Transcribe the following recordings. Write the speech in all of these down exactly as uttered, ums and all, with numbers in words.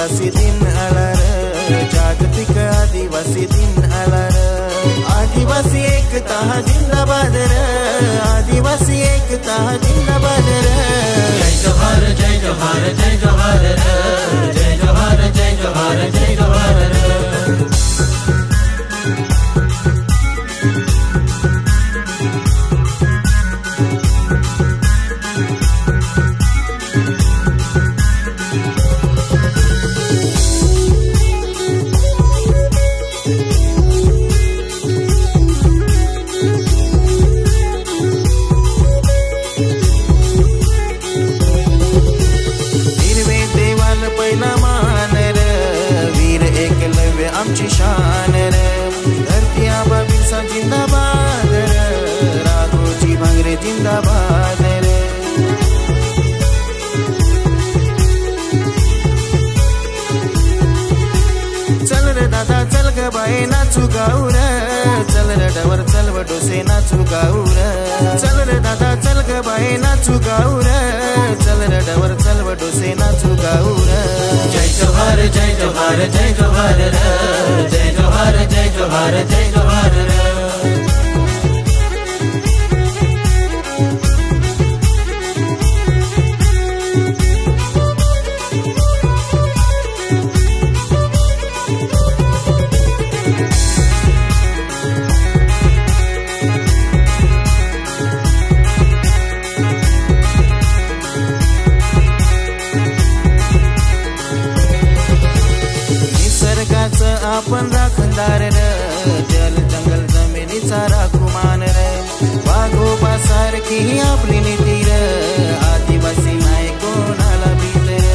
आदिवासी दिन आला र जागतिक आदिवासी दिन आला र आदिवासी एकता जिंदाबाद र आदिवासी एकता जिंदाबाद र जय जोहार जय जोहार जय जोहार र जय जोहार जय जोहार जय जोहार र आमची शान र धरती आबा बिरसा जिंदाबाद र राघोजी भांगरे जिंदाबाद र चल रे दादा चल ग बाई नाचू गाऊ र चल रे डवर चल व डोसे नाचू गाऊ र चल रे दादा चल ग बाई नाचू गाऊ र चल रे डवर चल व डोसे नाचू गाऊ र जय जोहार जय जोहार जय जोहार र जय जोहार जय जोहार जय जोहार र आपण राखणदार र जल जंगल जमिनीचा राखुमान र वाघोबा सारखी ही आपली नीती र आदिवासी नाही कोणाला भीत र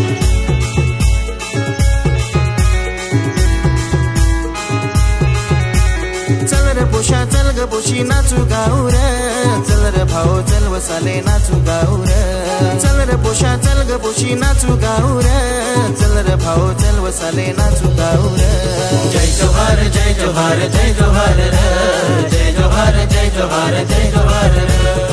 चल रे पोषा चल ग पोशी नाचू गाऊ र चल रे भाऊ चल वसाले नाचू गाऊ र चल रे पोषा चल ग पोशी नाचू गाऊ र चल रे भाऊ चल वसाले नाचू गाऊ र जय जोहार जय जोहार जय जोहार र जय जोहार जय जोहार जय जोहार र